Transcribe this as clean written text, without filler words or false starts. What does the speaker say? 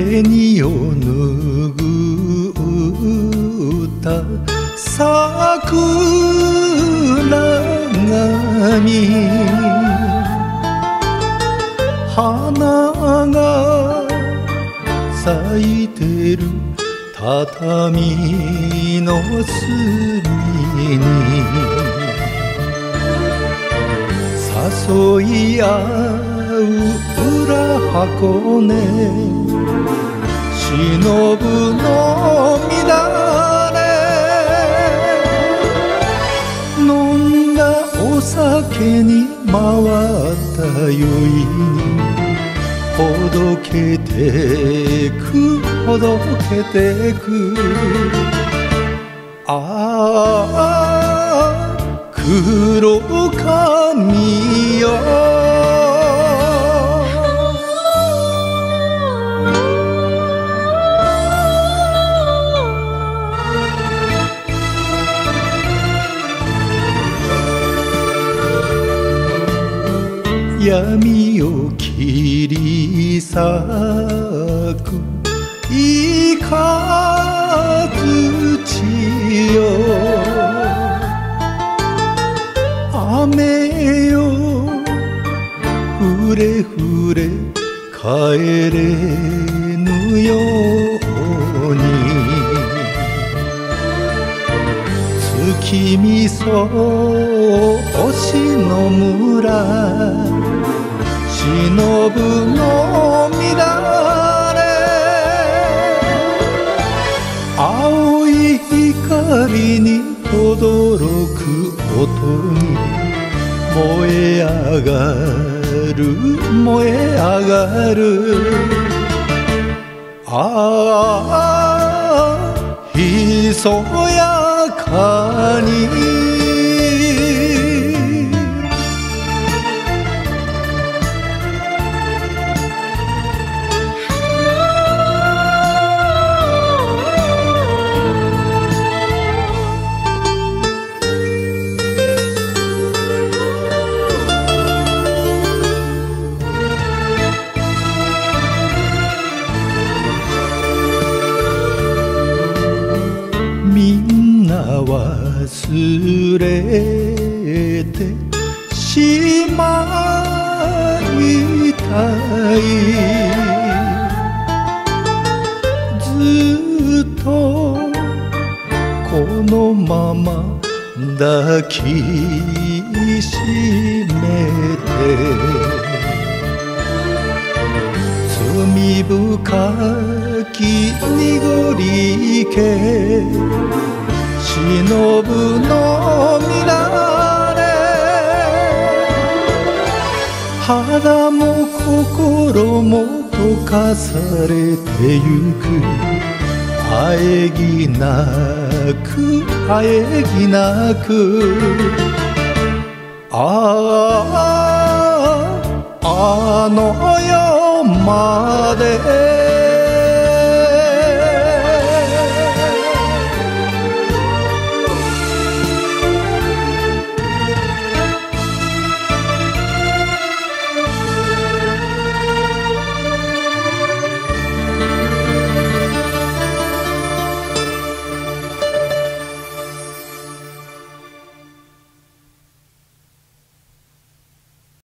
紅を拭った桜髪、花が咲いてる畳の隅に誘い合う裏箱根、忍ぶの乱れ、飲んだお酒に回った酔いにほどけてくほどけてく、ああ黒髪よ、闇を切り裂くイカ土よ、雨よふれふれ帰れぬように、月見そ星の村、忍ぶの乱れ、青い光に轟く音に燃え上がる燃え上がる、ああひそやかに忘れてしまいたい、ずっとこのまま抱きしめて、罪深き濁り池、忍ぶの乱れ、肌も心も溶かされてゆく、喘ぎなく喘ぎなく、あの世まで